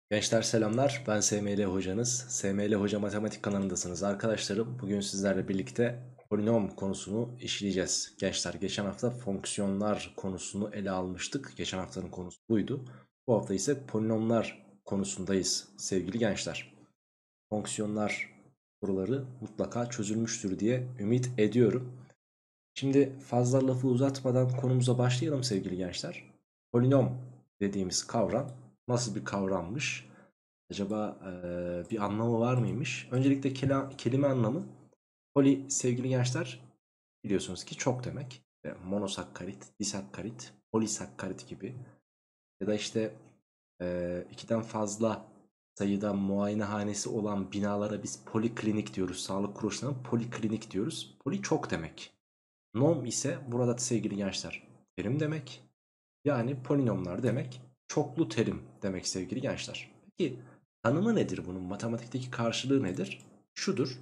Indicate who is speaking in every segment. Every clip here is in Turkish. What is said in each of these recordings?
Speaker 1: Gençler selamlar. Ben SML hocanız. SML Hoca Matematik kanalındasınız arkadaşlarım. Bugün sizlerle birlikte polinom konusunu işleyeceğiz. Gençler geçen hafta fonksiyonlar konusunu ele almıştık. Geçen haftanın konusu buydu. Bu hafta ise polinomlar konusundayız sevgili gençler. Fonksiyonlar soruları mutlaka çözülmüştür diye ümit ediyorum. Şimdi fazla lafı uzatmadan konumuza başlayalım sevgili gençler. Polinom dediğimiz kavram nasıl bir kavrammış? Acaba bir anlamı var mıymış? Öncelikle kelime anlamı. Poli sevgili gençler biliyorsunuz ki çok demek. Monosakkarit, disakkarit, polisakkarit gibi. Ya da işte ikiden fazla sayıda muayenehanesi olan binalara biz poliklinik diyoruz. Sağlık kuruluşlarına poliklinik diyoruz. Poli çok demek. Nom ise burada sevgili gençler terim demek. Yani polinomlar demek. Çoklu terim demek sevgili gençler. Peki tanımı nedir bunun? Matematikteki karşılığı nedir? Şudur.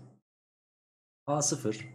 Speaker 1: A0,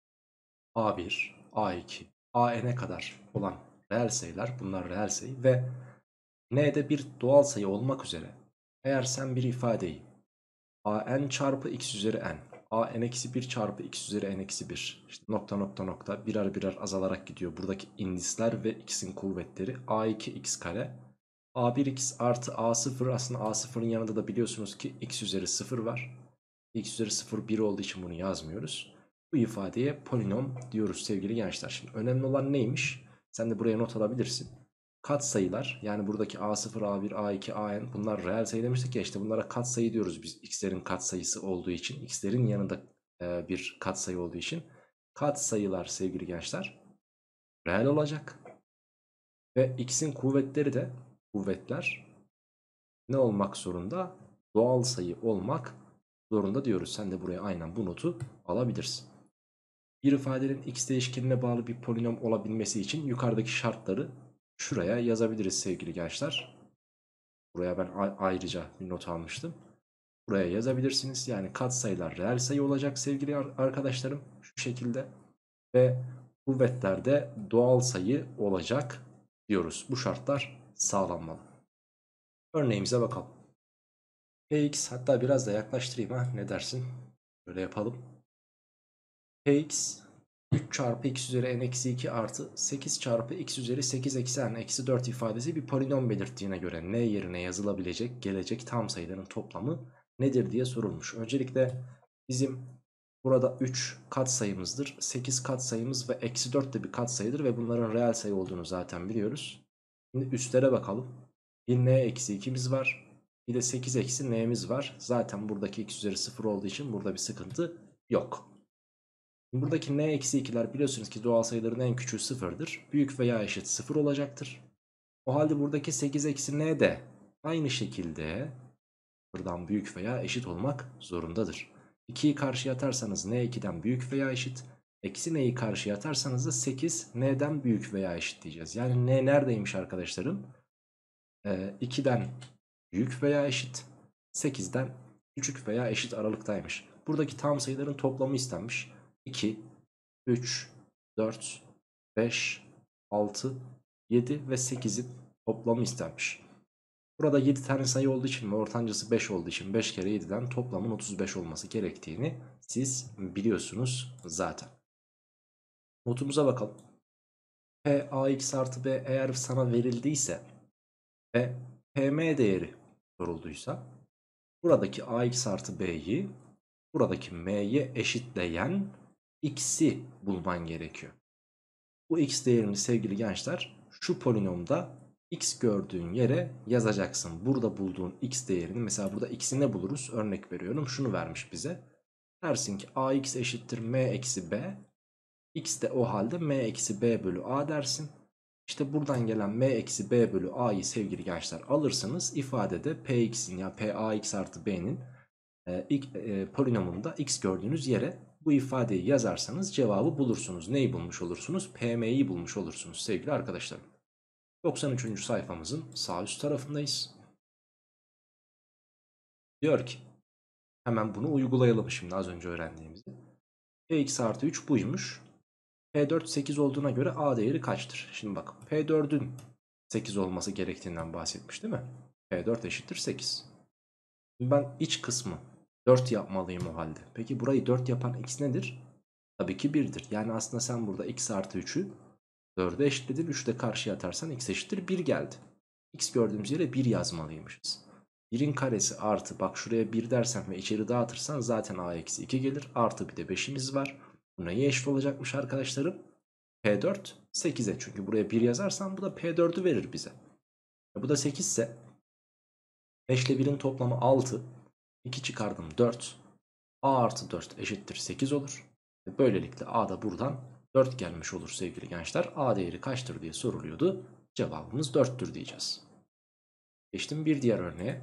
Speaker 1: A1, A2, AN'e kadar olan reel sayılar, bunlar reel sayı ve n'de bir doğal sayı olmak üzere eğer sen bir ifadeyi an çarpı x üzeri n, an eksi 1 çarpı x üzeri n eksi 1 işte nokta nokta nokta birer birer azalarak gidiyor. Buradaki indisler ve x'in kuvvetleri a2x kare, a1x artı a0, aslında a0'ın yanında da biliyorsunuz ki x üzeri 0 var. X üzeri 0 1 olduğu için bunu yazmıyoruz. Bu ifadeye polinom diyoruz sevgili gençler. Şimdi önemli olan neymiş? Sen de buraya not alabilirsin. Katsayılar, yani buradaki A0, A1, A2, AN, bunlar reel sayı demiştik ya, işte bunlara katsayı diyoruz biz, x'lerin katsayısı olduğu için, x'lerin yanında bir katsayı olduğu için. Katsayılar sevgili gençler reel olacak ve x'in kuvvetleri de, kuvvetler ne olmak zorunda? Doğal sayı olmak zorunda diyoruz. Sen de buraya aynen bu notu alabilirsin. Bir ifadenin x değişkenine bağlı bir polinom olabilmesi için yukarıdaki şartları şuraya yazabiliriz sevgili gençler. Buraya ben ayrıca bir not almıştım. Buraya yazabilirsiniz. Yani katsayılar reel sayı olacak sevgili arkadaşlarım. Şu şekilde. Ve kuvvetler de doğal sayı olacak diyoruz. Bu şartlar sağlanmalı. Örneğimize bakalım. Px, hatta biraz da yaklaştırayım, ha ne dersin? Böyle yapalım. Px 3 çarpı x üzeri n eksi 2 artı 8 çarpı x üzeri 8 eksi n eksi 4 ifadesi bir polinom belirttiğine göre n yerine yazılabilecek gelecek tam sayıların toplamı nedir diye sorulmuş. Öncelikle bizim burada 3 katsayımızdır, 8 katsayımız ve eksi 4 de bir katsayıdır ve bunların reel sayı olduğunu zaten biliyoruz. Şimdi üstlere bakalım. Bir n eksi 2'miz var, bir de 8 eksi n'miz var. Zaten buradaki x üzeri 0 olduğu için burada bir sıkıntı yok. Buradaki n eksi 2'ler biliyorsunuz ki doğal sayıların en küçüğü sıfırdır. Büyük veya eşit 0 olacaktır. O halde buradaki 8 eksi n de aynı şekilde buradan büyük veya eşit olmak zorundadır. 2'yi karşıya atarsanız n 2'den büyük veya eşit. Eksi n'yi karşıya atarsanız da 8 n'den büyük veya eşit diyeceğiz. Yani n neredeymiş arkadaşlarım? 2'den büyük veya eşit, 8'den küçük veya eşit aralıktaymış. Buradaki tam sayıların toplamı istenmiş. 2, 3, 4, 5, 6, 7 ve 8'in toplamı istenmiş. Burada 7 tane sayı olduğu için ve ortancası 5 olduğu için 5 kere 7'den toplamın 35 olması gerektiğini siz biliyorsunuz zaten. Notumuza bakalım. P ax artı b eğer sana verildiyse ve pm değeri sorulduysa buradaki ax artı b'yi buradaki m'ye eşitleyen x'i bulman gerekiyor. Bu x değerini sevgili gençler şu polinomda x gördüğün yere yazacaksın. Burada bulduğun x değerini, mesela burada x'i ne buluruz? Örnek veriyorum, şunu vermiş bize. Dersin ki ax eşittir m eksi b. X de o halde m eksi b bölü a dersin. İşte buradan gelen m eksi b bölü a'yı sevgili gençler alırsınız. İfadede px'in ya pax artı b'nin polinomunda x gördüğünüz yere bu ifadeyi yazarsanız cevabı bulursunuz. Neyi bulmuş olursunuz? PM'yi bulmuş olursunuz sevgili arkadaşlarım. 93. sayfamızın sağ üst tarafındayız. Diyor ki hemen bunu uygulayalım şimdi, az önce öğrendiğimizi. Px artı 3 buymuş. P4 8 olduğuna göre a değeri kaçtır? Şimdi bak, P4'ün 8 olması gerektiğinden bahsetmiş değil mi? P4 eşittir 8. Ben iç kısmı 4 yapmalıyım o halde. Peki burayı 4 yapan x nedir? Tabii ki 1'dir. Yani aslında sen burada x artı 3'ü 4'e eşitledin. 3'ü de karşıya atarsan x eşittir 1 geldi. X gördüğümüz yere 1 yazmalıymışız. 1'in karesi artı, bak şuraya 1 dersen ve içeri dağıtırsan zaten a eksi 2 gelir. Artı bir de 5'imiz var. Bu neye eşit olacakmış arkadaşlarım? P4 8'e. Çünkü buraya 1 yazarsan bu da P4'ü verir bize. Bu da 8 ise 5 ile 1'in toplamı 6. 2 çıkardım 4. A artı 4 eşittir 8 olur. Ve böylelikle A da buradan 4 gelmiş olur sevgili gençler. A değeri kaçtır diye soruluyordu. Cevabımız 4'tür diyeceğiz. Geçtim bir diğer örneğe.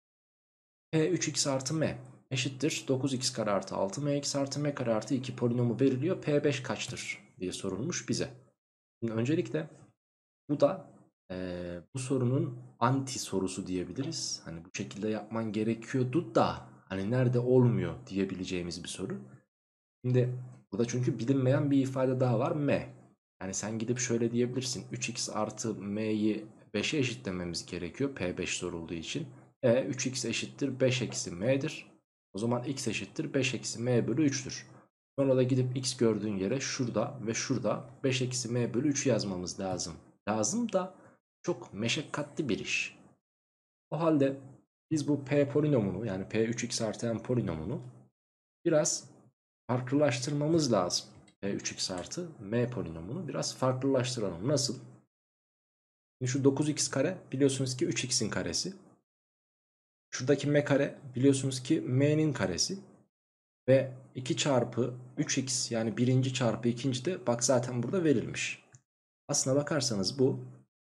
Speaker 1: P 3x artı m eşittir 9x kare artı 6mx artı m kare artı 2 polinomu veriliyor. P5 kaçtır diye sorulmuş bize. Şimdi öncelikle bu da bu sorunun anti sorusu diyebiliriz. Hani bu şekilde yapman gerekiyordu da hani nerede olmuyor diyebileceğimiz bir soru. Şimdi burada çünkü bilinmeyen bir ifade daha var, m. Yani sen gidip şöyle diyebilirsin. 3x artı m'yi 5'e eşitlememiz gerekiyor P5 sorulduğu için. 3x eşittir 5 eksi m'dir. O zaman x eşittir 5 eksi m bölü 3'tür. Sonra da gidip x gördüğün yere şurada ve şurada 5 eksi m bölü 3 yazmamız lazım. Lazım da çok meşakkatli bir iş. O halde biz bu p polinomunu, yani p3x artı m polinomunu biraz farklılaştırmamız lazım. P3x artı m polinomunu biraz farklılaştıralım. Nasıl? Şimdi şu 9x kare biliyorsunuz ki 3x'in karesi. Şuradaki m kare biliyorsunuz ki m'nin karesi. Ve 2 çarpı 3x, yani birinci çarpı ikinci de bak zaten burada verilmiş. Aslına bakarsanız bu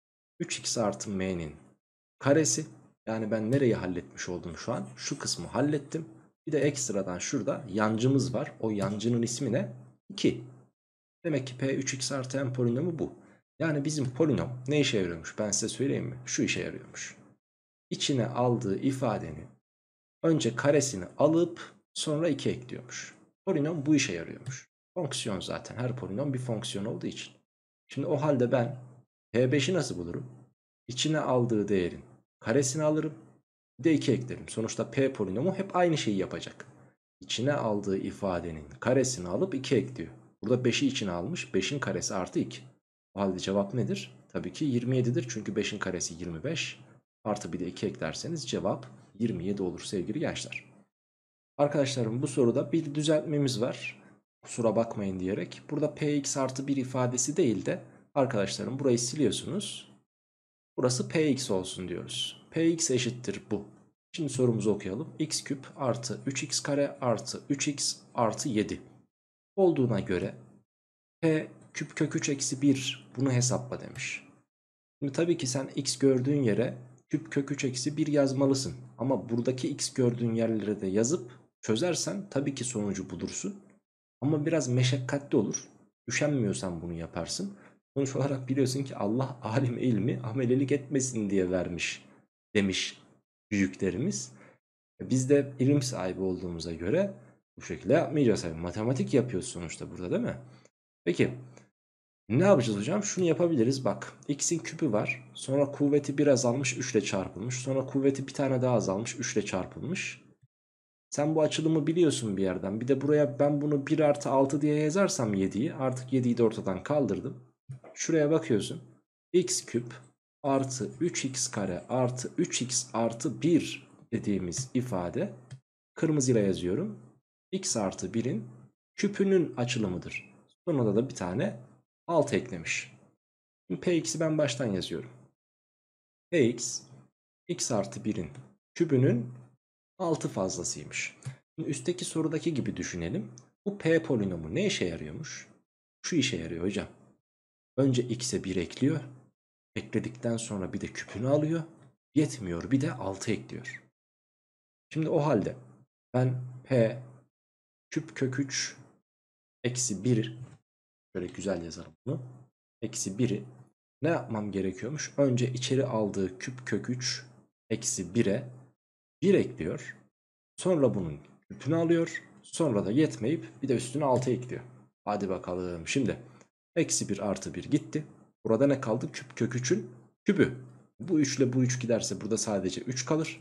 Speaker 1: 3x artı m'nin karesi. Yani ben nereyi halletmiş oldum şu an? Şu kısmı hallettim. Bir de ekstradan şurada yancımız var. O yancının ismi ne? 2. Demek ki P3x artı m polinomu bu. Yani bizim polinom ne işe yarıyormuş? Ben size söyleyeyim mi? Şu işe yarıyormuş. İçine aldığı ifadenin önce karesini alıp sonra 2 ekliyormuş. Polinom bu işe yarıyormuş. Fonksiyon zaten. Her polinom bir fonksiyon olduğu için. Şimdi o halde ben P5'i nasıl bulurum? İçine aldığı değerin karesini alırım. Bir de 2 eklerim. Sonuçta P polinomu hep aynı şeyi yapacak. İçine aldığı ifadenin karesini alıp 2 ekliyor. Burada 5'i içine almış. 5'in karesi artı 2. O halde cevap nedir? Tabii ki 27'dir. Çünkü 5'in karesi 25. Artı bir de 2 eklerseniz cevap 27 olur sevgili gençler. Arkadaşlarım bu soruda bir düzeltmemiz var. Kusura bakmayın diyerek. Burada px artı 1 ifadesi değil de arkadaşlarım burayı siliyorsunuz. Burası px olsun diyoruz. Px eşittir bu. Şimdi sorumuzu okuyalım. X küp artı 3x kare artı 3x artı 7 olduğuna göre p küp kök 3 eksi 1 bunu hesapla demiş. Şimdi tabii ki sen x gördüğün yere küp kök 3 eksi 1 yazmalısın. Ama buradaki x gördüğün yerlere de yazıp çözersen tabii ki sonucu bulursun. Ama biraz meşakkatli olur. Üşenmiyorsan bunu yaparsın. Sonuç olarak biliyorsun ki Allah alim ilmi amelelik etmesin diye vermiş demiş büyüklerimiz. Biz de ilim sahibi olduğumuza göre bu şekilde yapmayacağız. Yani matematik yapıyoruz sonuçta burada, değil mi? Peki ne yapacağız hocam? Şunu yapabiliriz. Bak x'in küpü var. Sonra kuvveti bir azalmış 3 ile çarpılmış. Sonra kuvveti bir tane daha azalmış 3 ile çarpılmış. Sen bu açılımı biliyorsun bir yerden. Bir de buraya ben bunu 1 artı 6 diye yazarsam 7'yi, artık 7'yi de ortadan kaldırdım. Şuraya bakıyorsun. X küp artı 3x kare artı 3x artı 1 dediğimiz ifade, kırmızıyla yazıyorum, x artı 1'in küpünün açılımıdır. Sonunda da bir tane 6 eklemiş. Şimdi px'i ben baştan yazıyorum. Px x artı 1'in kübünün 6 fazlasıymış. Şimdi üstteki sorudaki gibi düşünelim. Bu p polinomu ne işe yarıyormuş? Şu işe yarıyor hocam. Önce x'e 1 ekliyor. Ekledikten sonra bir de küpünü alıyor. Yetmiyor, bir de 6 ekliyor. Şimdi o halde ben p küp kök 3 eksi 1, şöyle güzel yazalım bunu. Eksi 1'i ne yapmam gerekiyormuş? Önce içeri aldığı küp kök 3 eksi 1'e 1 ekliyor. Sonra bunun küpünü alıyor. Sonra da yetmeyip bir de üstüne 6 ekliyor. Hadi bakalım. Şimdi eksi 1 artı 1 gitti. Burada ne kaldı? Küp kök 3'ün kübü. Bu 3 ile bu 3 giderse burada sadece 3 kalır.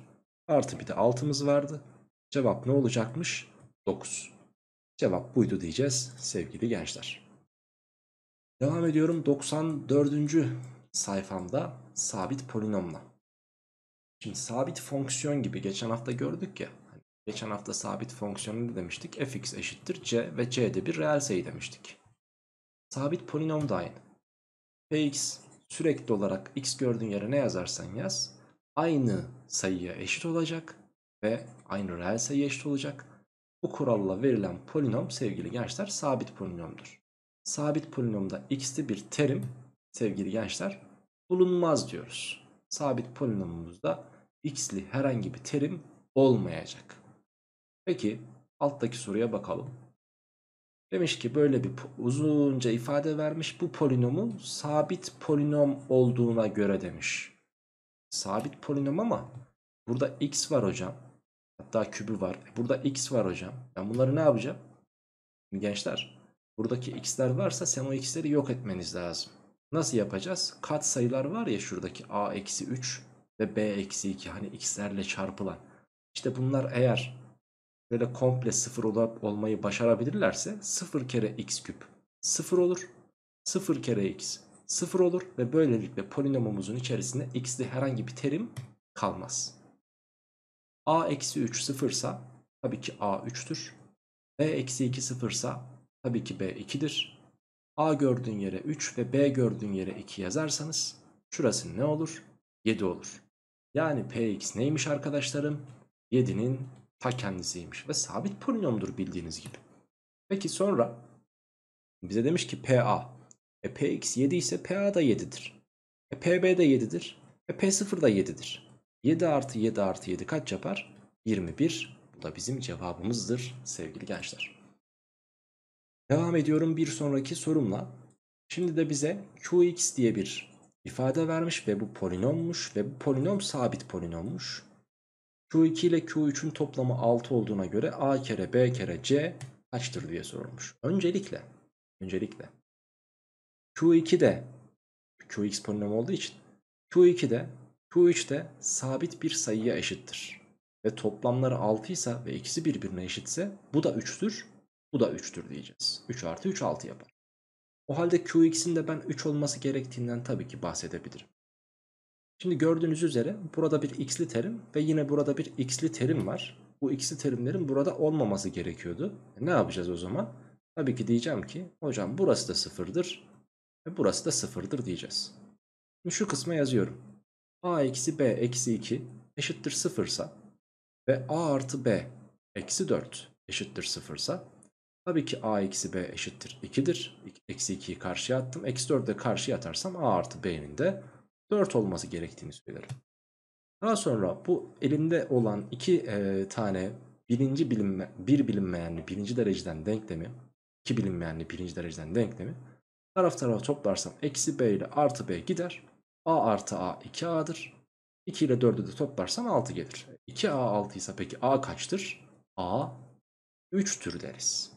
Speaker 1: Artı bir de 6'mız vardı. Cevap ne olacakmış? 9. Cevap buydu diyeceğiz sevgili gençler. Devam ediyorum 94. sayfamda sabit polinomla. Şimdi sabit fonksiyon gibi geçen hafta gördük ya. Geçen hafta sabit fonksiyonu ne demiştik? Fx eşittir c ve c de bir reel sayı demiştik. Sabit polinom da aynı. Px sürekli olarak x gördüğün yere ne yazarsan yaz, aynı sayıya eşit olacak ve aynı reel sayıya eşit olacak. Bu kuralla verilen polinom sevgili gençler sabit polinomdur. Sabit polinomda x'li bir terim sevgili gençler bulunmaz diyoruz. Sabit polinomumuzda x'li herhangi bir terim olmayacak. Peki alttaki soruya bakalım. Demiş ki böyle bir uzunca ifade vermiş. Bu polinomun sabit polinom olduğuna göre demiş. Sabit polinom ama burada x var hocam. Hatta kübü var. Burada x var hocam. Ben bunları ne yapacağım? Gençler, buradaki x'ler varsa sen o x'leri yok etmeniz lazım. Nasıl yapacağız? Kat sayılar var ya şuradaki a-3 ve b-2 hani x'lerle çarpılan. İşte bunlar eğer böyle komple sıfır olmayı başarabilirlerse 0 kere x küp 0 olur. 0 kere x 0 olur ve böylelikle polinomumuzun içerisinde x'li herhangi bir terim kalmaz. a-3 sıfırsa tabii ki a 3'tür. b-2 sıfırsa tabii ki b 2'dir. A gördüğün yere 3 ve B gördüğün yere 2 yazarsanız şurası ne olur? 7 olur. Yani Px neymiş arkadaşlarım? 7'nin ta kendisiymiş ve sabit polinomdur bildiğiniz gibi. Peki sonra bize demiş ki Pa. Px 7 ise Pa da 7'dir. Pb de 7'dir. P0 da 7'dir. 7 artı 7 artı 7 kaç yapar? 21. Bu da bizim cevabımızdır sevgili gençler. Devam ediyorum bir sonraki sorumla. Şimdi de bize Qx diye bir ifade vermiş ve bu polinommuş ve bu polinom sabit polinommuş. Q2 ile Q3'ün toplamı 6 olduğuna göre A kere B kere C kaçtır diye sorulmuş. Öncelikle Q2'de Qx polinom olduğu için Q2'de Q3'te sabit bir sayıya eşittir. Ve toplamları 6 ise ve ikisi birbirine eşitse bu da 3'tür, bu da 3'tür diyeceğiz. 3 artı 3 6 yapar. O halde Qx'in de ben 3 olması gerektiğinden tabii ki bahsedebilirim. Şimdi gördüğünüz üzere burada bir x'li terim ve yine burada bir x'li terim var. Bu x'li terimlerin burada olmaması gerekiyordu. Ne yapacağız o zaman? Tabii ki diyeceğim ki hocam burası da sıfırdır ve burası da sıfırdır diyeceğiz. Şimdi şu kısma yazıyorum. A eksi B eksi 2 eşittir sıfırsa ve A artı B eksi 4 eşittir sıfırsa tabii ki A eksi B eşittir 2'dir. Eksi 2'yi karşıya attım. Eksi 4'ü de karşıya atarsam A artı B'nin de 4 olması gerektiğini söylerim. Daha sonra bu elimde olan iki tane bir bilinmeyenli birinci dereceden denklemi, iki bilinmeyenli birinci dereceden denklemi taraf tarafa toplarsam eksi b ile artı b gider. A artı a 2a'dır. 2 ile 4'ü de toplarsam 6 gelir. 2a 6 ise peki a kaçtır? A 3'tür deriz.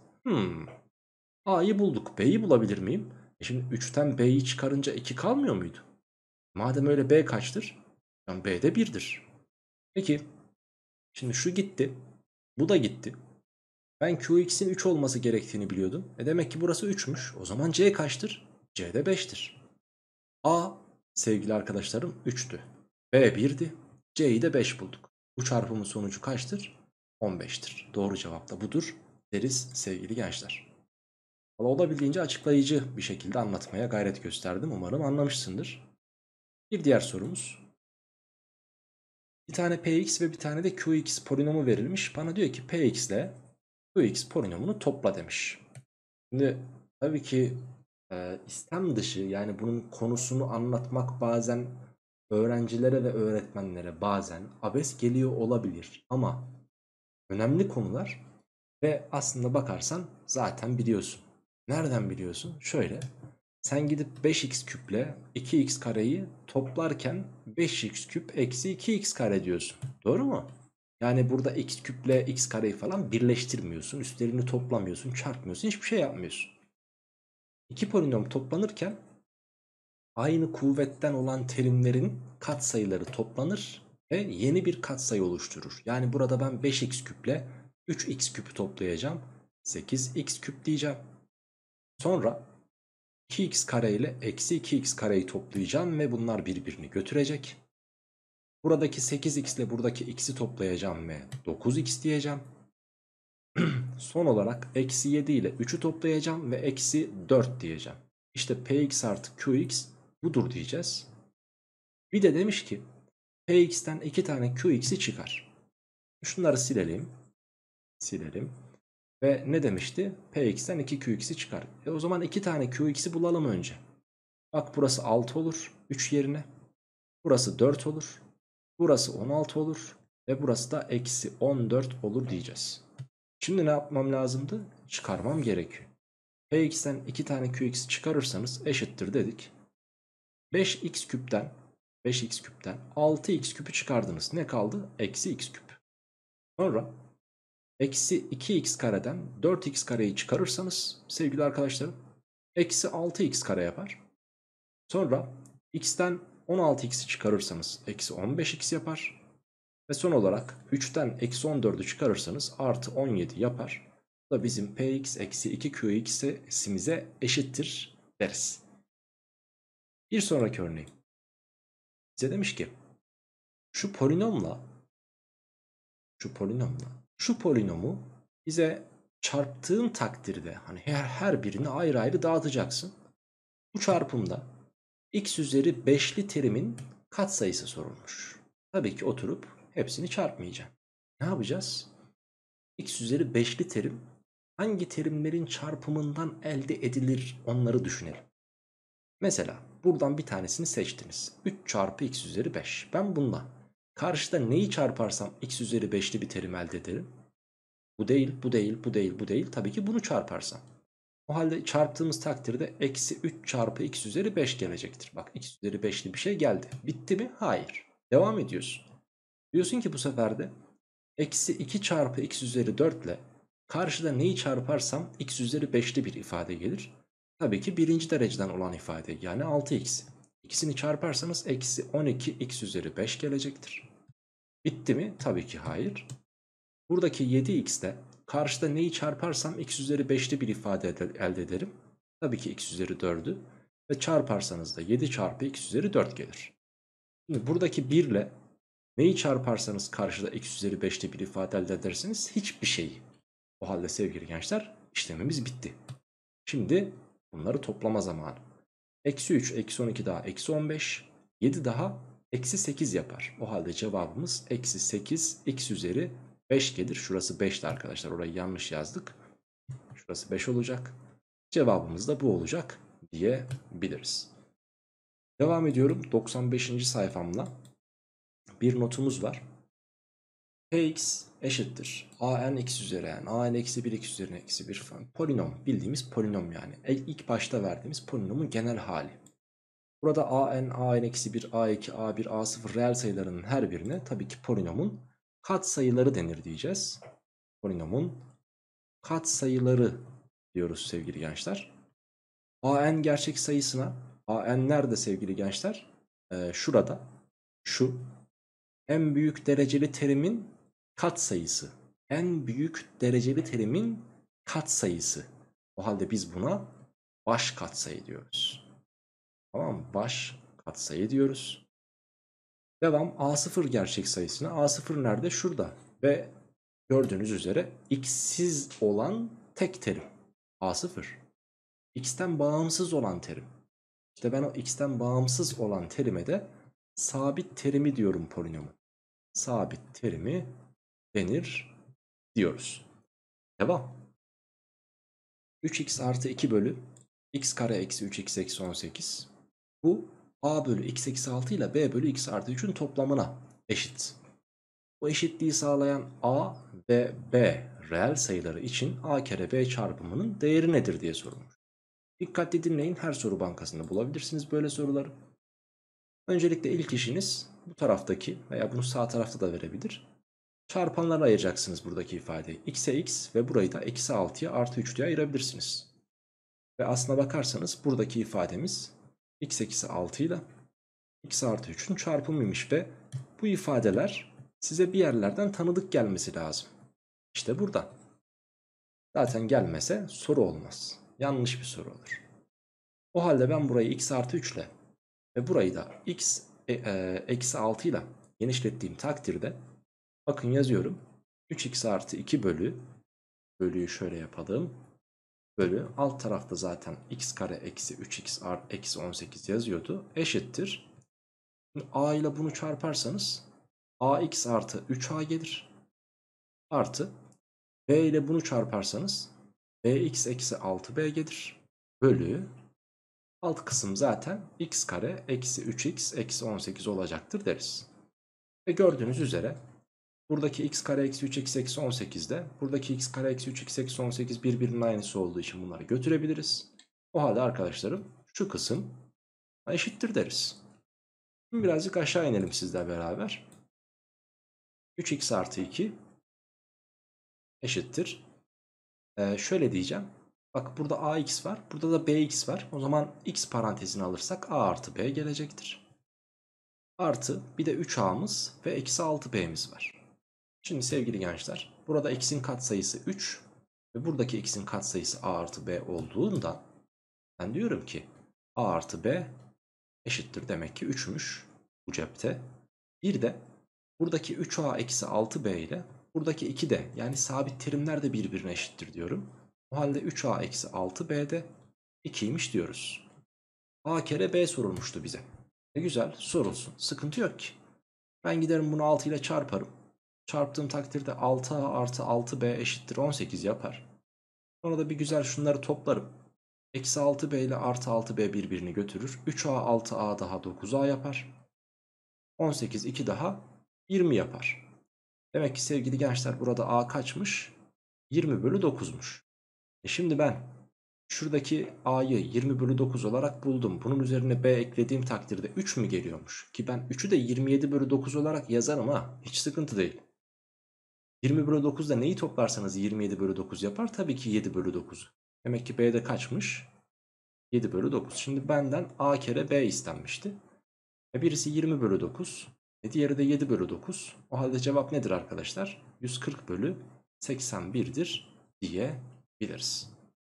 Speaker 1: A'yı bulduk. B'yi bulabilir miyim? Şimdi 3'ten b'yi çıkarınca 2 kalmıyor muydu? Madem öyle b kaçtır? Yani b de 1'dir. Peki şimdi şu gitti. Bu da gitti. Ben Qx'in 3 olması gerektiğini biliyordum. Demek ki burası 3'müş. O zaman C kaçtır? C de 5'tir. A sevgili arkadaşlarım 3'tü. B 1'di. C'yi de 5 bulduk. Bu çarpımın sonucu kaçtır? 15'tir. Doğru cevap da budur deriz sevgili gençler. Olabildiğince açıklayıcı bir şekilde anlatmaya gayret gösterdim. Umarım anlamışsındır. Bir diğer sorumuz. Bir tane Px ve bir tane de Qx polinomu verilmiş. Bana diyor ki Px ile Qx polinomunu topla demiş. Şimdi tabii ki istem dışı yani bunun konusunu anlatmak bazen öğrencilere ve öğretmenlere bazen abes geliyor olabilir. Ama önemli konular ve aslında bakarsan zaten biliyorsun. Nereden biliyorsun? Şöyle. Sen gidip 5x küple 2x kareyi toplarken 5x küp eksi 2x kare diyorsun. Doğru mu? Yani burada x küple x kareyi falan birleştirmiyorsun. Üstlerini toplamıyorsun, çarpmıyorsun, hiçbir şey yapmıyorsun. İki polinom toplanırken aynı kuvvetten olan terimlerin katsayıları toplanır ve yeni bir katsayı oluşturur. Yani burada ben 5x küple 3x küpü toplayacağım. 8x küp diyeceğim. Sonra 2x kare ile eksi 2x kareyi toplayacağım ve bunlar birbirini götürecek. Buradaki 8x ile buradaki x'i toplayacağım ve 9x diyeceğim. Son olarak eksi 7 ile 3'ü toplayacağım ve eksi 4 diyeceğim. İşte px artı qx budur diyeceğiz. Bir de demiş ki px'ten 2 tane qx'i çıkar. Şunları silelim. Silelim. Ve ne demişti? Px'ten 2 qx'i çıkar. O zaman 2 tane qx'i bulalım önce. Bak burası 6 olur 3 yerine. Burası 4 olur. Burası 16 olur. Ve burası da eksi 14 olur diyeceğiz. Şimdi ne yapmam lazımdı? Çıkarmam gerekiyor. Px'ten 2 tane qx çıkarırsanız eşittir dedik. 5x küpten 6x küpü çıkardınız. Ne kaldı? Eksi x küp. Sonra eksi 2x kareden 4x kareyi çıkarırsanız sevgili arkadaşlarım eksi 6x kare yapar. Sonra x'ten 16x'i çıkarırsanız eksi 15x yapar. Ve son olarak 3'ten eksi 14'ü çıkarırsanız artı 17 yapar. Bu da bizim px eksi 2 qx'imize eşittir deriz. Bir sonraki örneğim. Bize demiş ki şu polinomu bize çarptığın takdirde hani her birini ayrı ayrı dağıtacaksın. Bu çarpımda x üzeri 5'li terimin katsayısı sorulmuş. Tabii ki oturup hepsini çarpmayacağım. Ne yapacağız? X üzeri 5'li terim hangi terimlerin çarpımından elde edilir onları düşünelim. Mesela buradan bir tanesini seçtiniz. 3 çarpı x üzeri 5. Ben bununla karşıda neyi çarparsam x üzeri 5'li bir terim elde ederim. Bu değil, bu değil, bu değil, bu değil. Tabii ki bunu çarparsam. O halde çarptığımız takdirde eksi 3 çarpı x üzeri 5 gelecektir. Bak x üzeri 5'li bir şey geldi. Bitti mi? Hayır. Devam ediyorsun. Diyorsun ki bu sefer de eksi 2 çarpı x üzeri 4 ile karşıda neyi çarparsam x üzeri 5'li bir ifade gelir. Tabii ki birinci dereceden olan ifade yani 6x. İkisini çarparsanız eksi 12 x üzeri 5 gelecektir. Bitti mi? Tabii ki hayır. Buradaki 7x ile karşıda neyi çarparsam x üzeri 5'li bir ifade elde ederim. Tabii ki x üzeri 4'ü ve çarparsanız da 7 çarpı x üzeri 4 gelir. Şimdi buradaki 1 ile neyi çarparsanız karşıda x üzeri 5'te bir ifade elde edersiniz? Hiçbir şeyi. O halde sevgili gençler işlemimiz bitti. Şimdi bunları toplama zamanı. Eksi 3, eksi 12 daha eksi 15, 7 daha eksi 8 yapar. O halde cevabımız eksi 8 x üzeri 5 gelir. Şurası 5'ti arkadaşlar, orayı yanlış yazdık. Şurası 5 olacak. Cevabımız da bu olacak diyebiliriz. Devam ediyorum 95. sayfamla. Bir notumuz var. Px eşittir an x üzeri n, an eksi 1 x üzeri eksi 1 falan. Polinom, bildiğimiz polinom yani. İlk başta verdiğimiz polinomun genel hali. Burada an eksi 1, a2, a1, a0 reel sayılarının her birine tabii ki polinomun katsayıları denir diyeceğiz. Polinomun katsayıları diyoruz sevgili gençler. An gerçek sayısına, an nerede sevgili gençler? Şurada, şu en büyük dereceli terimin katsayısı. En büyük dereceli terimin katsayısı. O halde biz buna baş katsayı diyoruz. Tamam mı? Baş katsayı diyoruz. Devam, A0 gerçek sayısına. A0 nerede? Şurada. Ve gördüğünüz üzere x'siz olan tek terim. A0. X'ten bağımsız olan terim. İşte ben o x'ten bağımsız olan terime de sabit terimi diyorum polinomun. Sabit terimi denir diyoruz. Devam. 3x artı 2 bölü x kare eksi 3x eksi 18. Bu a bölü x eksi 6 ile b bölü x artı 3'ün toplamına eşit. Bu eşitliği sağlayan a ve b reel sayıları için a kere b çarpımının değeri nedir diye sorulmuş. Dikkatli dinleyin, her soru bankasında bulabilirsiniz böyle soruları. Öncelikle ilk işiniz bu taraftaki veya bunu sağ tarafta da verebilir. Çarpanlara ayıracaksınız buradaki ifadeyi. X'e x ve burayı da eksi 6'ya artı 3 diye ayırabilirsiniz. Ve aslına bakarsanız buradaki ifademiz x eksi 6 ile x artı 3'ün çarpımıymış ve bu ifadeler size bir yerlerden tanıdık gelmesi lazım. İşte burada. Zaten gelmese soru olmaz. Yanlış bir soru olur. O halde ben burayı x artı 3 ile ve burayı da x eksi 6 ile genişlettiğim takdirde bakın yazıyorum. 3x artı 2 bölüyü şöyle yapalım. Bölü alt tarafta zaten x kare eksi 3x artı eksi 18 yazıyordu. Eşittir. Şimdi a ile bunu çarparsanız ax artı 3a gelir. Artı b ile bunu çarparsanız bx eksi 6b gelir. Bölü alt kısım zaten x kare eksi 3x eksi 18 olacaktır deriz. Ve gördüğünüz üzere buradaki x kare eksi 3x eksi 18'de buradaki x kare eksi 3x eksi 18 birbirinin aynısı olduğu için bunları götürebiliriz. O halde arkadaşlarım şu kısım eşittir deriz. Şimdi birazcık aşağı inelim sizle beraber. 3x artı 2 eşittir. Şöyle diyeceğim. Bak burada ax var. Burada da bx var. O zaman x parantezini alırsak a artı b gelecektir. Artı bir de 3a'mız ve eksi 6b'miz var. Şimdi sevgili gençler, burada x'in katsayısı 3 ve buradaki x'in katsayısı a artı b olduğunda ben diyorum ki a artı b eşittir demek ki 3'müş bu cepte. Bir de buradaki 3a eksi 6b ile buradaki 2 de yani sabit terimler de birbirine eşittir diyorum. O halde 3a eksi 6b de 2'ymiş diyoruz. A kere b sorulmuştu bize. Ne güzel sorulsun. Sıkıntı yok ki. Ben giderim bunu 6 ile çarparım. Çarptığım takdirde 6a artı 6b eşittir 18 yapar. Sonra da bir güzel şunları toplarım. Eksi 6b ile artı 6b birbirini götürür. 3a 6a daha 9a yapar. 18 2 daha 20 yapar. Demek ki sevgili gençler burada a kaçmış? 20 bölü 9'muş. Şimdi ben şuradaki a'yı 20 bölü 9 olarak buldum. Bunun üzerine b eklediğim takdirde 3 mü geliyormuş? Ki ben 3'ü de 27 bölü 9 olarak yazarım ha. Hiç sıkıntı değil. 20 bölü 9'da neyi toplarsanız 27 bölü 9 yapar? Tabii ki 7 bölü 9. Demek ki b'de kaçmış? 7 bölü 9. Şimdi benden a kere b istenmişti. Birisi 20 bölü 9. Diğeri de 7 bölü 9. O halde cevap nedir arkadaşlar? 140 bölü 81'dir diyebiliriz.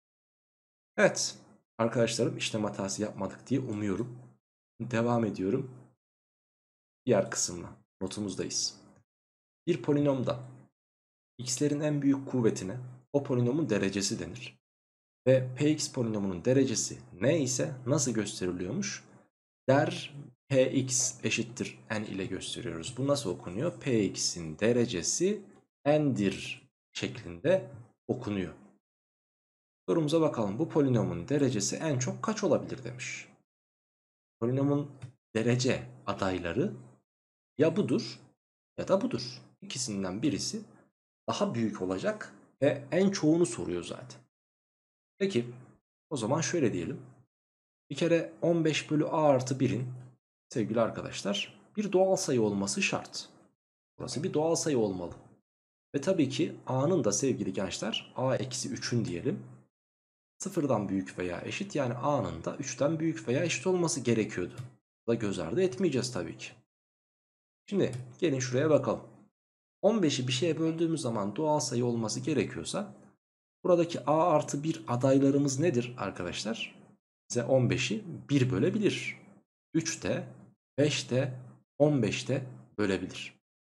Speaker 1: Evet arkadaşlarım, işlem hatası yapmadık diye umuyorum. Devam ediyorum. Diğer kısımla notumuzdayız. Bir polinomda x'lerin en büyük kuvvetine o polinomun derecesi denir. Ve px polinomunun derecesi ne ise nasıl gösteriliyormuş? Der px eşittir n ile gösteriyoruz. Bu nasıl okunuyor? Px'in derecesi n'dir şeklinde okunuyor. Sorumuza bakalım. Bu polinomun derecesi en çok kaç olabilir demiş. Polinomun derece adayları ya budur ya da budur. İkisinden birisi daha büyük olacak ve en çoğunu soruyor zaten. Peki o zaman şöyle diyelim. Bir kere 15 bölü a artı 1'in sevgili arkadaşlar bir doğal sayı olması şart. Burası bir doğal sayı olmalı. Ve tabii ki a'nın da sevgili gençler a eksi 3'ün diyelim. Sıfırdan büyük veya eşit, yani a'nın da 3'ten büyük veya eşit olması gerekiyordu. Bu da göz ardı etmeyeceğiz tabii ki. Şimdi gelin şuraya bakalım. 15'i bir şeye böldüğümüz zaman doğal sayı olması gerekiyorsa buradaki a artı 1 adaylarımız nedir arkadaşlar? Bize 15'i 1 bölebilir. 3'te, 5'te, 15'te bölebilir.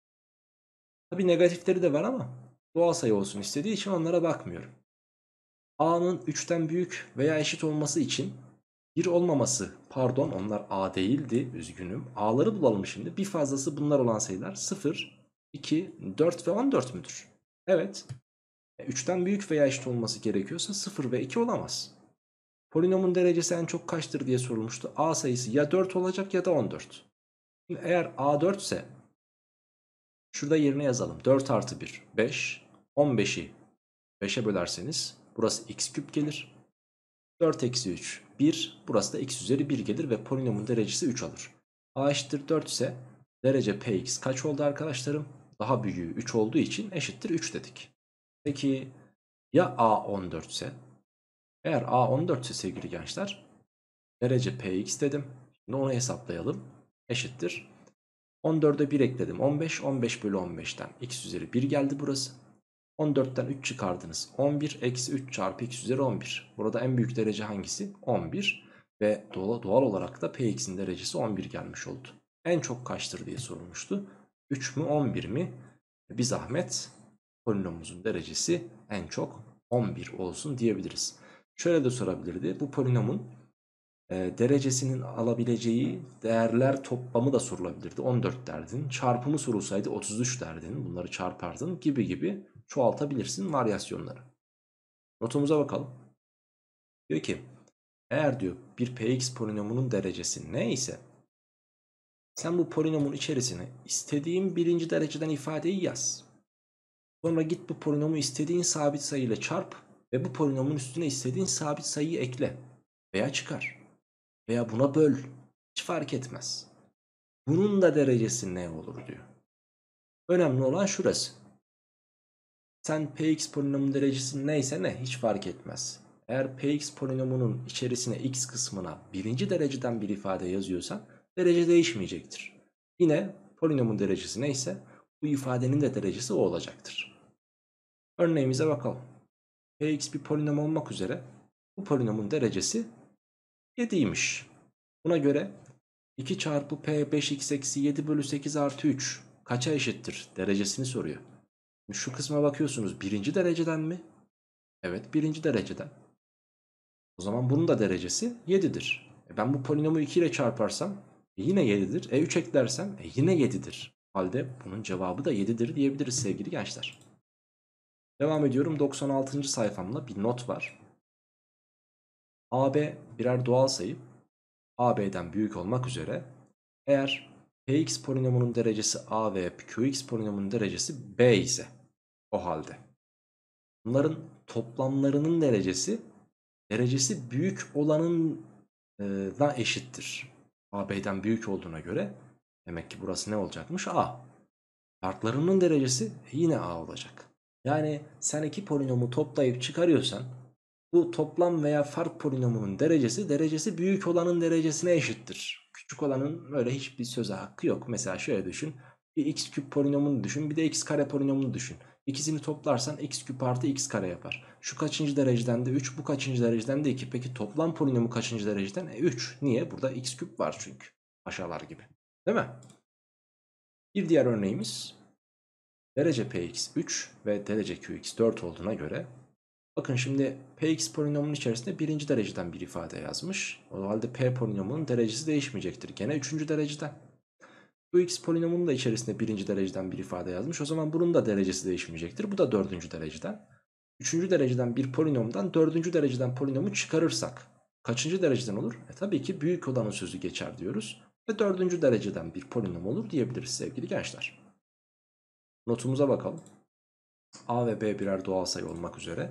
Speaker 1: Tabii negatifleri de var ama doğal sayı olsun istediği için onlara bakmıyorum. A'nın 3'ten büyük veya eşit olması için 1 olmaması, pardon onlar A değildi, üzgünüm. A'ları bulalım şimdi. Bir fazlası bunlar olan sayılar 0, 2, 4 ve 14 müdür? Evet. 3'ten büyük veya eşit olması gerekiyorsa 0 ve 2 olamaz. Polinomun derecesi en çok kaçtır diye sorulmuştu. A sayısı ya 4 olacak ya da 14. Şimdi eğer A 4 ise şurada yerine yazalım. 4 artı 1 5. 15'i 5'e bölerseniz burası x küp gelir. 4 eksi 3 1. Burası da x üzeri 1 gelir ve polinomun derecesi 3 olur. A eşittir 4 ise derece px kaç oldu arkadaşlarım? Daha büyüğü 3 olduğu için eşittir 3 dedik. Peki ya A 14 ise? Eğer A 14 ise sevgili gençler derece px dedim. Şimdi onu hesaplayalım. Eşittir. 14'e 1 ekledim. 15. 15 bölü 15'ten x üzeri 1 geldi burası. 14'ten 3 çıkardınız. 11 eksi 3 çarpı x üzeri 11. Burada en büyük derece hangisi? 11. Ve doğal olarak da Px'in derecesi 11 gelmiş oldu. En çok kaçtır diye sorulmuştu. 3 mü 11 mi? Bir zahmet polinomumuzun derecesi en çok 11 olsun diyebiliriz. Şöyle de sorabilirdi. Bu polinomun derecesinin alabileceği değerler toplamı da sorulabilirdi. 14 derdin. Çarpımı sorulsaydı 33 derdin. Bunları çarpardın gibi gibi çoğaltabilirsin varyasyonları. Notumuza bakalım. Diyor ki eğer diyor bir px polinomunun derecesi neyse sen bu polinomun içerisine istediğin birinci dereceden ifadeyi yaz. Sonra git bu polinomu istediğin sabit sayıyla çarp ve bu polinomun üstüne istediğin sabit sayıyı ekle veya çıkar veya buna böl. Hiç fark etmez. Bunun da derecesi ne olur diyor. Önemli olan şurası. Sen px polinomun derecesi neyse ne hiç fark etmez. Eğer px polinomunun içerisine x kısmına birinci dereceden bir ifade yazıyorsan derece değişmeyecektir. Yine polinomun derecesi neyse bu ifadenin de derecesi o olacaktır. Örneğimize bakalım. Px bir polinom olmak üzere bu polinomun derecesi 7'ymiş. Buna göre 2 çarpı p 5x eksi 7 bölü 8 artı 3 kaça eşittir? Derecesini soruyor. Şu kısma bakıyorsunuz, birinci dereceden mi? Evet, birinci dereceden. O zaman bunun da derecesi 7'dir. Ben bu polinomu 2 ile çarparsam yine 7'dir. 3 eklersem yine 7'dir. Halde bunun cevabı da 7'dir diyebiliriz sevgili gençler. Devam ediyorum, 96. sayfamda bir not var. AB birer doğal sayı. AB'den büyük olmak üzere eğer Px polinomunun derecesi A ve Qx polinomunun derecesi B ise o halde bunların toplamlarının derecesi büyük olanın da eşittir. AB'den büyük olduğuna göre demek ki burası ne olacakmış? A. Farklarının derecesi yine A olacak. Yani sen iki polinomu toplayıp çıkarıyorsan bu toplam veya fark polinomunun derecesi büyük olanın derecesine eşittir. Küçük olanın öyle hiçbir söze hakkı yok. Mesela şöyle düşün. Bir x küp polinomunu düşün, bir de x kare polinomunu düşün. İkisini toplarsan x küp artı x kare yapar. Şu kaçıncı dereceden de 3, bu kaçıncı dereceden de 2. Peki toplam polinomu kaçıncı dereceden? 3. Niye? Burada x küp var çünkü. Aşağılar gibi. Değil mi? Bir diğer örneğimiz derece px 3 ve derece qx 4 olduğuna göre bakın şimdi px polinomunun içerisinde birinci dereceden bir ifade yazmış. O halde p polinomunun derecesi değişmeyecektir. Gene üçüncü dereceden. Qx polinomunun da içerisinde birinci dereceden bir ifade yazmış. O zaman bunun da derecesi değişmeyecektir. Bu da dördüncü dereceden. Üçüncü dereceden bir polinomdan dördüncü dereceden polinomu çıkarırsak kaçıncı dereceden olur? Tabii ki büyük olanın sözü geçer diyoruz. Ve dördüncü dereceden bir polinom olur diyebiliriz sevgili gençler. Notumuza bakalım. A ve B birer doğal sayı olmak üzere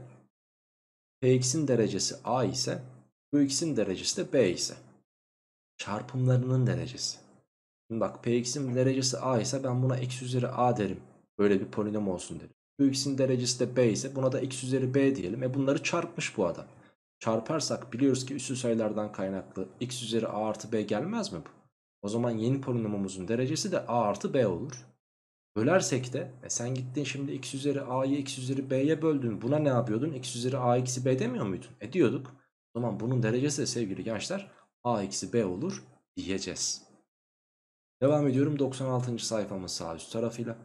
Speaker 1: Px'in derecesi A ise Qx'in derecesi de B ise çarpımlarının derecesi. Şimdi bak, Px'in derecesi A ise ben buna x üzeri A derim. Böyle bir polinom olsun derim. Qx'in derecesi de B ise buna da x üzeri B diyelim. Bunları çarpmış bu adam. Çarparsak biliyoruz ki üslü sayılardan kaynaklı x üzeri A artı B gelmez mi bu? O zaman yeni polinomumuzun derecesi de A artı B olur. Bölersek de sen gittin şimdi x üzeri a'yı x üzeri b'ye böldün. Buna ne yapıyordun? X üzeri a eksi b demiyor muydun? Diyorduk. O zaman bunun derecesi de sevgili gençler a eksi b olur diyeceğiz. Devam ediyorum 96. sayfamın sağ üst tarafıyla.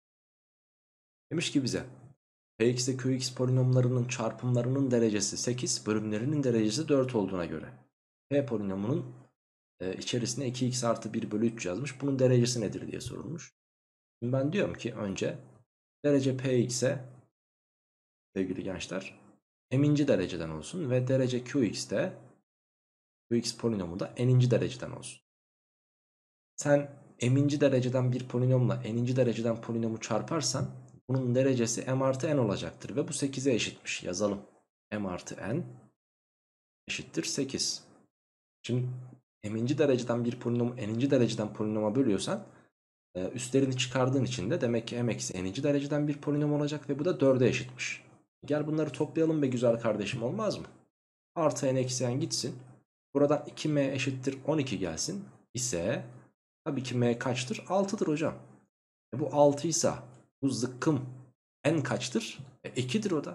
Speaker 1: Demiş ki bize px ile qx polinomlarının çarpımlarının derecesi 8, bölümlerinin derecesi 4 olduğuna göre p polinomunun içerisine 2x artı 1 bölü 3 yazmış. Bunun derecesi nedir diye sorulmuş. Şimdi ben diyorum ki önce derece px'e sevgili gençler m'inci dereceden olsun ve derece qx'te qx polinomu da n'inci dereceden olsun. Sen m'inci dereceden bir polinomla n'inci dereceden polinomu çarparsan bunun derecesi m artı n olacaktır ve bu 8'e eşitmiş. Yazalım. M artı n eşittir 8. Şimdi m'inci dereceden bir polinomu n'inci dereceden polinoma bölüyorsan üstlerini çıkardığın için de demek ki m eksi n'inci dereceden bir polinom olacak ve bu da 4'e eşitmiş. Gel bunları toplayalım be güzel kardeşim, olmaz mı? Artı n eksi n gitsin. Buradan 2m eşittir 12 gelsin ise Tabii ki m kaçtır? 6'dır hocam. Bu 6 ise bu zıkkım n kaçtır? 2'dir o da.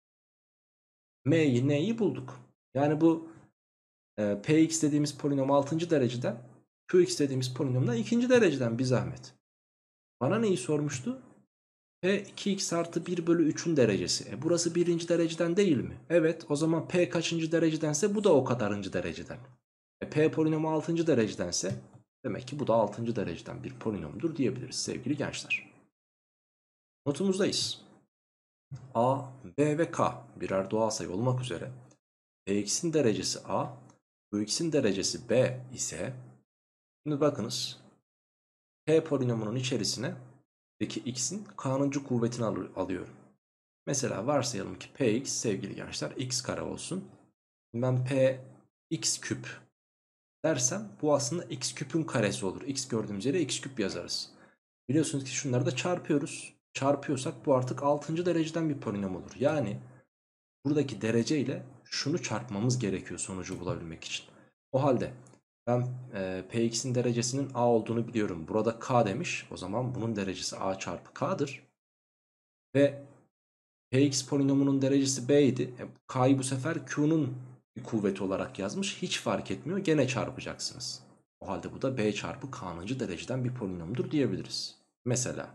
Speaker 1: M'yi n'yi bulduk. Yani bu px dediğimiz polinom 6. dereceden, qx dediğimiz polinomdan 2. dereceden bir zahmet. Bana neyi sormuştu? P 2x artı 1 bölü 3'ün derecesi. Burası birinci dereceden değil mi? Evet, o zaman P kaçıncı derecedense bu da o kadarıncı dereceden. P polinomu 6. derecedense demek ki bu da 6. dereceden bir polinomdur diyebiliriz sevgili gençler. Notumuzdayız. A, B ve K birer doğal sayı olmak üzere Px'in derecesi A, Qx'in derecesi B ise şimdi bakınız P polinomunun içerisine x'in k'nıncı kuvvetini alıyorum. Mesela varsayalım ki Px sevgili gençler x kare olsun. Ben P x küp dersem bu aslında x küpün karesi olur. X gördüğümüz yere x küp yazarız. Biliyorsunuz ki şunları da çarpıyoruz. Çarpıyorsak bu artık 6. dereceden bir polinom olur. Yani buradaki derece ile şunu çarpmamız gerekiyor sonucu bulabilmek için. O halde ben Px'in derecesinin A olduğunu biliyorum. Burada K demiş. O zaman bunun derecesi A çarpı K'dır. Ve Px polinomunun derecesi B idi. K'yı bu sefer Q'nun bir kuvveti olarak yazmış. Hiç fark etmiyor. Gene çarpacaksınız. O halde bu da B çarpı K'nıncı dereceden bir polinomdur diyebiliriz. Mesela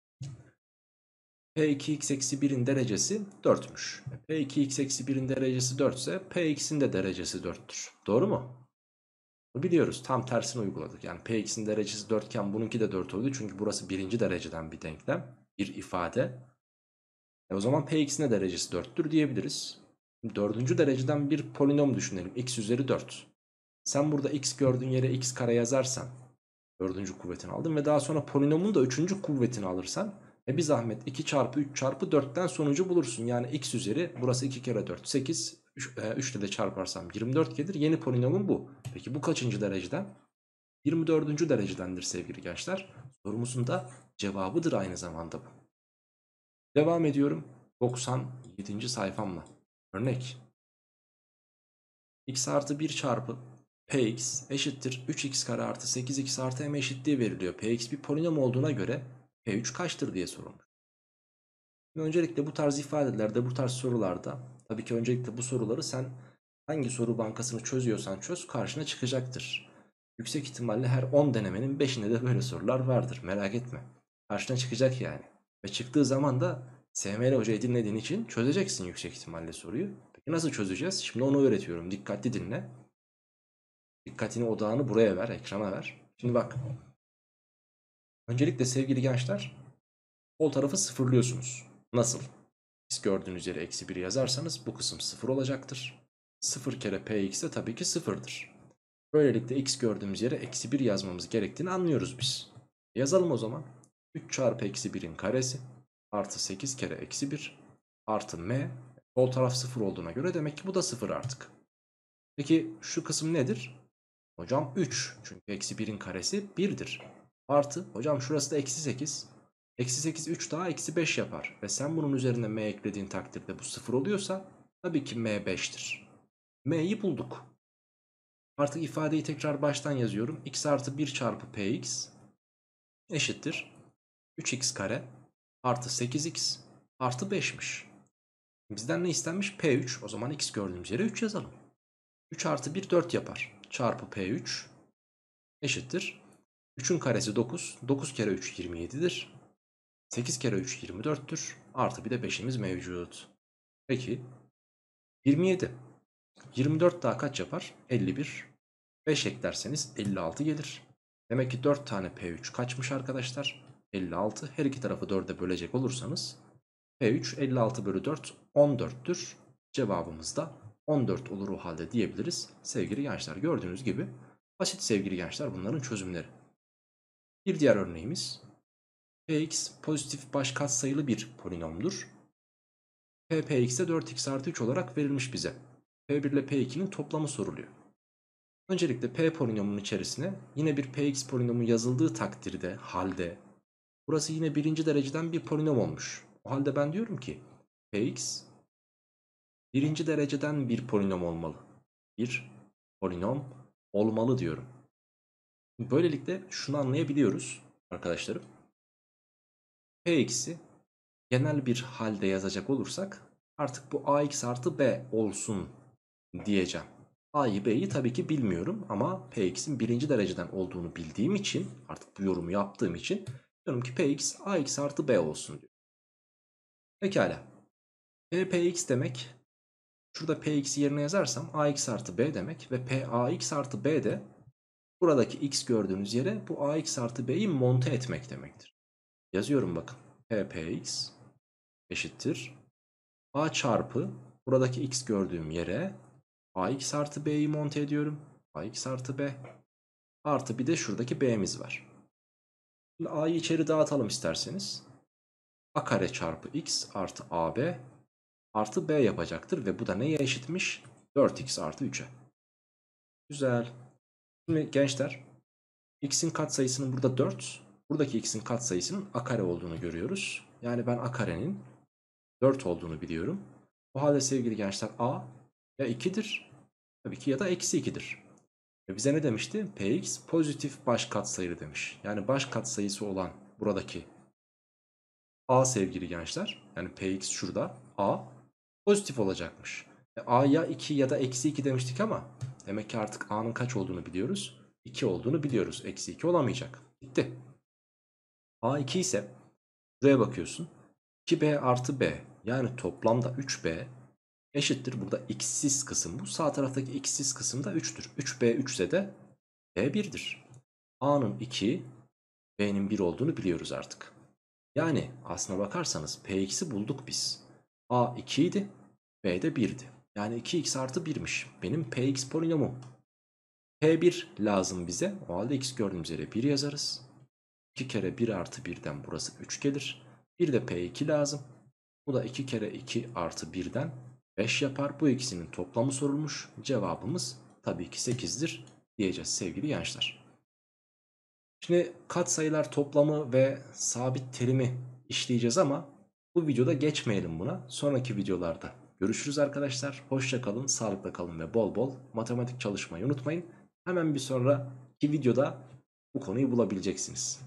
Speaker 1: P2x eksi 1'in derecesi 4'müş. P2x eksi 1'in derecesi 4 ise Px'in de derecesi 4'tür. Doğru mu? Biliyoruz. Tam tersini uyguladık. Yani Px'in derecesi 4 iken bununki de 4 oldu. Çünkü burası birinci dereceden bir denklem. Bir ifade. O zaman Px'in de derecesi 4'tür diyebiliriz. Dördüncü dereceden bir polinom düşünelim. X üzeri 4. Sen burada x gördüğün yere x kare yazarsan dördüncü kuvvetini aldın ve daha sonra polinomun da üçüncü kuvvetini alırsan bir zahmet 2 çarpı 3 çarpı 4'ten sonucu bulursun. Yani x üzeri burası 2 kere 4 8 3 ile de çarparsam 24 gelir. Yeni polinomun bu. Peki bu kaçıncı dereceden? 24. derecedendir sevgili gençler. Sorumuzun da cevabıdır aynı zamanda bu. Devam ediyorum 97. sayfamla. Örnek x artı 1 çarpı px eşittir 3x kare artı 8x artı m eşitliği veriliyor. Px bir polinom olduğuna göre p3 kaçtır diye sorulmuş. Öncelikle bu tarz ifadelerde, bu tarz sorularda tabii ki öncelikle bu soruları sen hangi soru bankasını çözüyorsan çöz karşına çıkacaktır. Yüksek ihtimalle her 10 denemenin 5'inde de böyle sorular vardır, merak etme. Karşına çıkacak yani. Ve çıktığı zaman da SML hocayı dinlediğin için çözeceksin yüksek ihtimalle soruyu. Peki nasıl çözeceğiz? Şimdi onu öğretiyorum. Dikkatli dinle. Dikkatini, odağını buraya ver, ekrana ver. Şimdi bak. Öncelikle sevgili gençler, sol tarafı sıfırlıyorsunuz. Nasıl? X gördüğünüz yere eksi 1 yazarsanız bu kısım 0 olacaktır. 0 kere px de tabii ki 0'dır. Böylelikle x gördüğümüz yere eksi 1 yazmamız gerektiğini anlıyoruz biz. Yazalım o zaman. 3 çarpı eksi 1'in karesi artı 8 kere eksi 1 artı m. Sol taraf 0 olduğuna göre demek ki bu da 0 artık. Peki şu kısım nedir? Hocam 3. Çünkü eksi 1'in karesi 1'dir. Artı hocam şurası da eksi 8. Eksi 8 3 daha eksi 5 yapar. Ve sen bunun üzerine m eklediğin takdirde bu 0 oluyorsa tabii ki m 5'tir. M'yi bulduk. Artık ifadeyi tekrar baştan yazıyorum. X artı 1 çarpı px eşittir 3x kare artı 8x artı 5'miş. Bizden ne istenmiş? P3. O zaman x gördüğümüz yere 3 yazalım. 3 artı 1 4 yapar. Çarpı P3 eşittir. 3'ün karesi 9. 9 kere 3 27'dir. 8 kere 3 24'tür. Artı bir de 5'imiz mevcut. Peki 27. 24 daha kaç yapar? 51. 5 eklerseniz 56 gelir. Demek ki 4 tane P3 kaçmış arkadaşlar? 56. Her iki tarafı 4'e bölecek olursanız P3 56 bölü 4 14'tür. Cevabımız da 14 olur o halde diyebiliriz. Sevgili gençler, gördüğünüz gibi basit sevgili gençler bunların çözümleri. Bir diğer örneğimiz Px pozitif baş katsayılı bir polinomdur. Px de 4x artı 3 olarak verilmiş bize. P1 ile P2'nin toplamı soruluyor. Öncelikle P polinomunun içerisine yine bir Px polinomu yazıldığı takdirde halde burası yine birinci dereceden bir polinom olmuş. O halde ben diyorum ki Px birinci dereceden bir polinom olmalı. Bir polinom olmalı diyorum. Böylelikle şunu anlayabiliyoruz arkadaşlarım. Px'i genel bir halde yazacak olursak artık bu ax artı b olsun diyeceğim. A'yı B'yi tabii ki bilmiyorum ama Px'in birinci dereceden olduğunu bildiğim için, artık bu yorumu yaptığım için diyorum ki Px Ax artı B olsun diyor. Pekala. Px demek, şurada Px'i yerine yazarsam Ax artı B demek ve Pax artı B de buradaki x gördüğünüz yere bu Ax artı B'yi monte etmek demektir. Yazıyorum bakın. Px eşittir A çarpı buradaki x gördüğüm yere Ax artı B'yi monte ediyorum. Ax artı B artı bir de şuradaki B'miz var. Şimdi A'yı içeri dağıtalım isterseniz. A kare çarpı x artı AB artı B yapacaktır. Ve bu da neye eşitmiş? 4x artı 3'e. Güzel. Şimdi gençler, x'in katsayısının burada 4. Buradaki x'in katsayısının a kare olduğunu görüyoruz. Yani ben a karenin 4 olduğunu biliyorum. O halde sevgili gençler a ya 2'dir tabii ki ya da eksi 2'dir. Ve bize ne demişti? Px pozitif baş katsayı demiş. Yani baş katsayısı olan buradaki a sevgili gençler, yani Px şurada a pozitif olacakmış. A ya 2 ya da eksi 2 demiştik ama demek ki artık a'nın kaç olduğunu biliyoruz. 2 olduğunu biliyoruz. Eksi 2 olamayacak. Bitti. A 2 ise buraya bakıyorsun. 2b artı b, yani toplamda 3b eşittir. Burada x'siz kısım bu. Sağ taraftaki x'siz kısım da 3'tür. 3b 3 ise de b 1'dir. A'nın 2, B'nin 1 olduğunu biliyoruz artık. Yani aslına bakarsanız Px'i bulduk biz. A 2 idi, B de 1'di. Yani 2x artı 1'miş. Benim Px polinomum. P1 lazım bize. O halde x gördüğümüz yere 1 yazarız. 2 kere 1 artı 1'den burası 3 gelir. Bir de P2 lazım. Bu da 2 kere 2 artı 1'den 5 yapar. Bu ikisinin toplamı sorulmuş. Cevabımız tabii ki 8'dir diyeceğiz sevgili gençler. Şimdi katsayılar toplamı ve sabit terimi işleyeceğiz ama bu videoda geçmeyelim buna. Sonraki videolarda görüşürüz arkadaşlar. Hoşça kalın, sağlıkla kalın ve bol bol matematik çalışmayı unutmayın. Hemen bir sonraki videoda bu konuyu bulabileceksiniz.